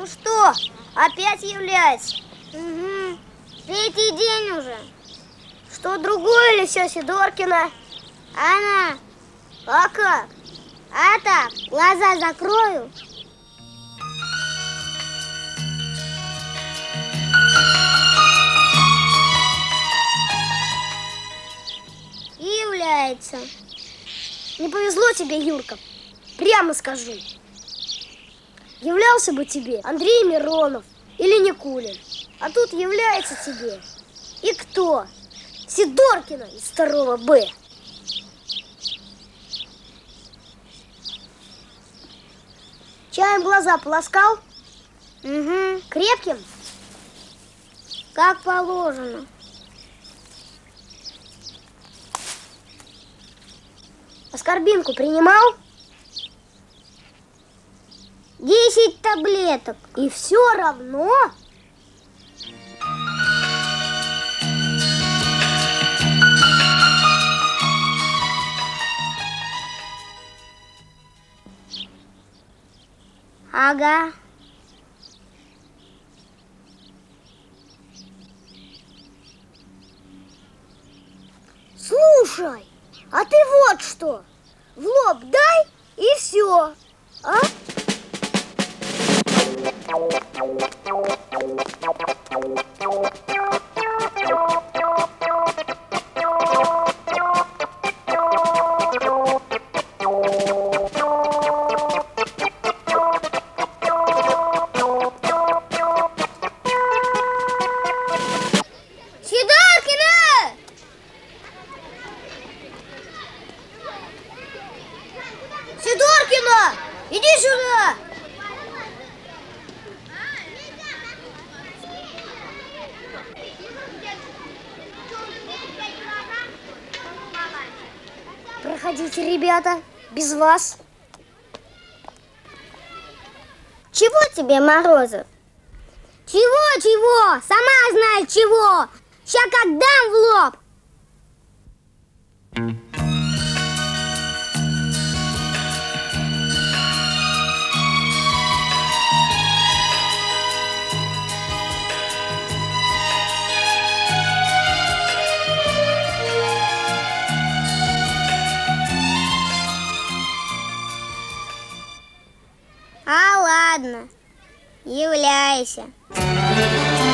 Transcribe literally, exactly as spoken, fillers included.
что, опять является? Угу. Третий день уже. Что, другое или все, Сидоркина? Она. А как? А так, глаза закрою. И является. Не повезло тебе, Юрка, прямо скажу. Являлся бы тебе Андрей Миронов или Никулин, а тут является тебе. И кто? Сидоркина из второго Б. Чаем глаза полоскал? Угу. Крепким? Как положено. Аскорбинку принимал? Десять таблеток. И все равно? Ага. Слушай, а ты вот что, в лоб дай и все, а? Сидоркина, иди сюда! Проходите, ребята, без вас. Чего тебе, Морозов? Чего, чего? Сама знаешь чего. Ща как дам в лоб. А ладно, являйся.